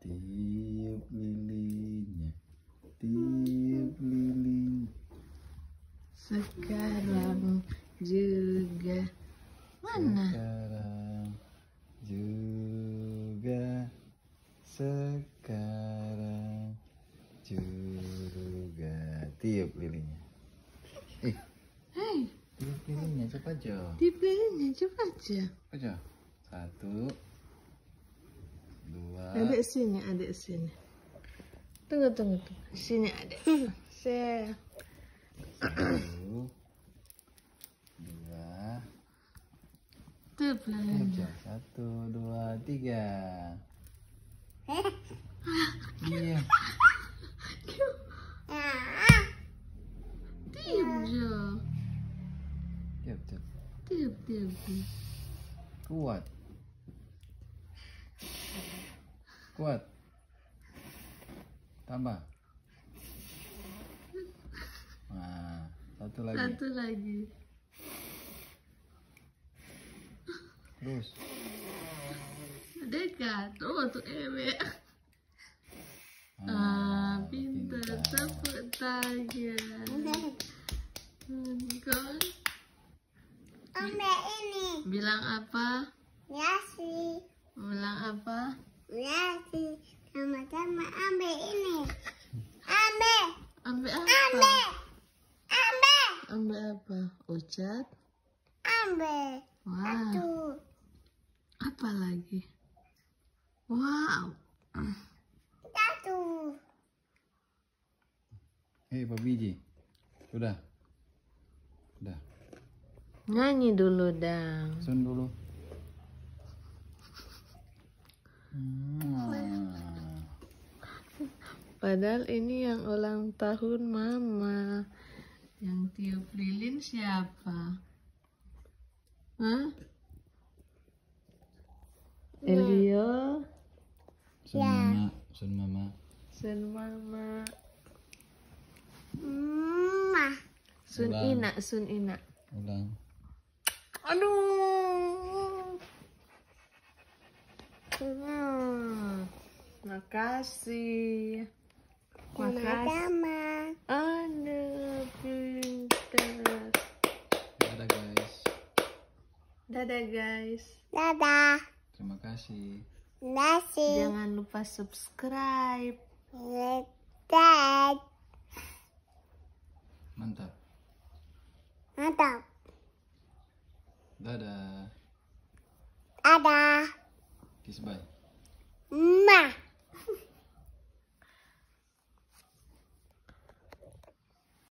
Tiup lilinnya, tiup lili. Sekarang juga mana? Sekarang juga, sekarang juga. Tiup lilinnya. Hei, Tiup lilinnya cepat Jo. tiup lilinnya cepat aja. Cepat Jo. 1, 2. Adek sini, adek sini. Tunggu. Sini adek. Saya. 1, 2. Tiup lilinnya. 1, 2, 3. Iya. Tiup Jo. Tiup. Tiup. Kuat. Tambah. Nah, satu lagi. Satu lagi. Terus. Dekat. Oh, tuh ewe. Pintar. Tepuk tangan. Kan? Ambil ini. Bilang apa? Yasi. Bilang apa? Yasi. Sama-sama ambil ini. Ambil. Ambil apa? Ambil. Ambil. Ambil apa? Ucat? Ambil. Wah. Satu. Apa lagi? Wow. Satu. Hei Pak Biji. Sudah. Nyanyi dulu dong. Sun dulu. Padahal ini yang ulang tahun mama. Yang tiup lilin siapa? Hah? Elio? Sun mama. Sun mama. Ma. Sun ina. Ulang. Aduh. Makasih. Sama-sama. Aduh, pintar. Dadah guys. Dadah guys. Dadah. Terima kasih. Nasi. Jangan lupa subscribe. Dad. Mantap. Mantap. Dadah. Dadah. Kiss bye. Ma.